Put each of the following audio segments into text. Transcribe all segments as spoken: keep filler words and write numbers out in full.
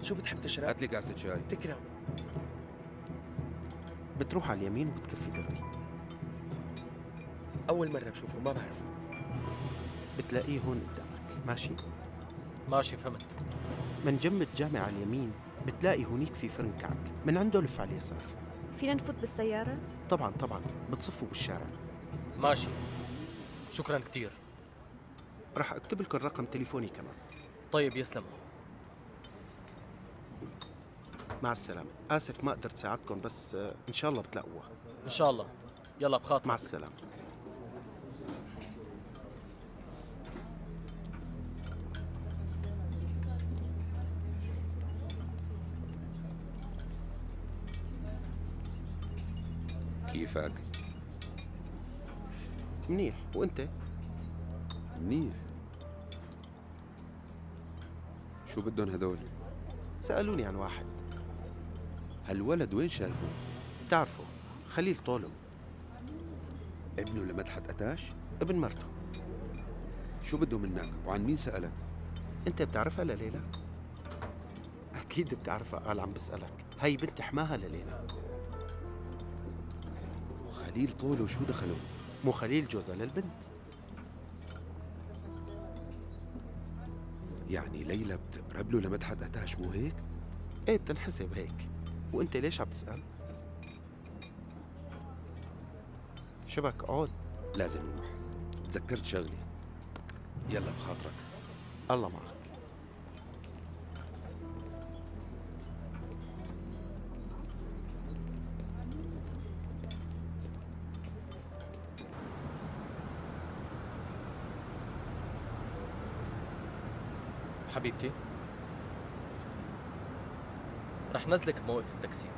شو بتحب تشرب؟ هات لي كاسة شاي. تكرم. بتروح على اليمين وبتكفي دغري. أول مرة بشوفه ما بعرفه. بتلاقيه هون قدامك، ماشي؟ ماشي فهمت. من جنب الجامع على اليمين بتلاقي هونيك في فرن كعك، من عنده لف على اليسار. فينا نفوت بالسيارة؟ طبعا طبعا، بتصفوا بالشارع. ماشي، شكرا كتير. رح اكتب لكم رقم تليفوني كمان. طيب يسلموا. مع السلامة. آسف ما قدرت ساعدكم، بس آه، إن شاء الله بتلاقوها. إن شاء الله. يلا بخاطرك. مع السلامة. كيفك؟ منيح، وأنت؟ منيح. شو بدهم هدول؟ سألوني عن واحد. هالولد وين شايفه؟ بتعرفه، خليل طولم. ابنه لمدحت أتاش؟ ابن مرته. شو بده منك؟ وعن مين سألك؟ أنت بتعرفها لليلى؟ أكيد بتعرفها، قال عم بسألك. هي بنت حماها لليلى. خليل طولو شو دخله؟ مو خليل جوزها للبنت. يعني ليلى بتقرب له لمدحت أتاش، مو هيك؟ ايه بتنحسب هيك. وانت ليش عم تسأل؟ شبك اقعد. لازم نروح، تذكرت شغلي. يلا بخاطرك. الله معك. حبيبتي، رح نزلك بموقف التاكسي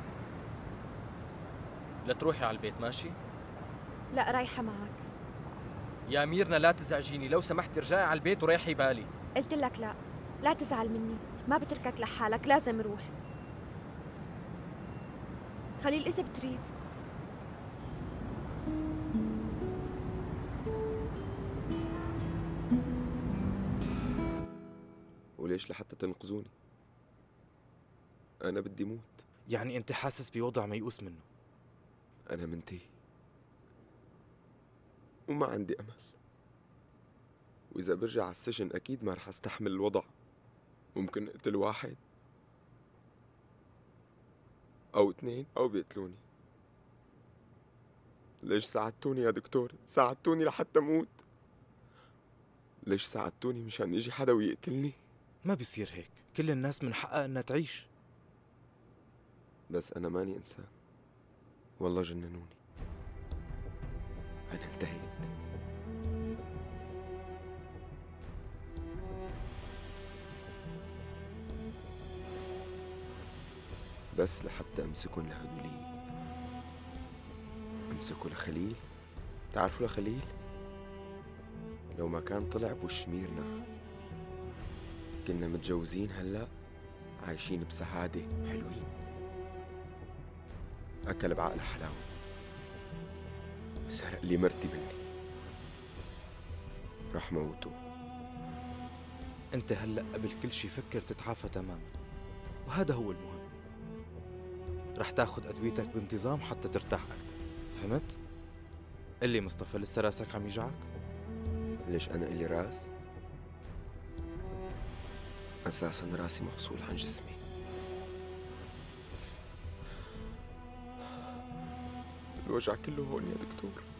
لتروحي على البيت، ماشي؟ لا رايحة معك. يا ميرنا لا تزعجيني لو سمحتي، ارجعي على البيت وريحي بالي. قلت لك لا، لا تزعل مني، ما بتركك لحالك، لازم روح. خليل إذا بتريد. وليش لحتى تنقذوني؟ أنا بدي موت. يعني أنت حاسس بوضع ميؤوس منه؟ أنا منتهي وما عندي أمل، وإذا برجع على السجن أكيد ما رح أستحمل الوضع. ممكن أقتل واحد أو اثنين أو بيقتلوني. ليش ساعدتوني يا دكتور؟ ساعدتوني لحتى موت. ليش ساعدتوني مشان يجي حدا ويقتلني؟ ما بيصير هيك، كل الناس من حقها انها تعيش. بس أنا ماني إنسان، والله جننوني. أنا انتهيت. بس لحتى أمسكن لهدوليك، أمسكه لخليل. تعرفوا لخليل؟ لو ما كان طلع بوش ميرنا كنا متجوزين هلأ، عايشين بسعادة حلوين. أكل بعقل حلاوة وسرق لي مرتي مني، رح موته. انت هلأ قبل كل شي فكر تتعافى تماما، وهذا هو المهم. رح تاخد أدويتك بانتظام حتى ترتاح أكثر، فهمت؟ قل لي مصطفى، لسه راسك عم يجعك؟ ليش أنا إلي راس؟ أساساً راسي مفصول عن جسمي. الوجع كله هون يا دكتور.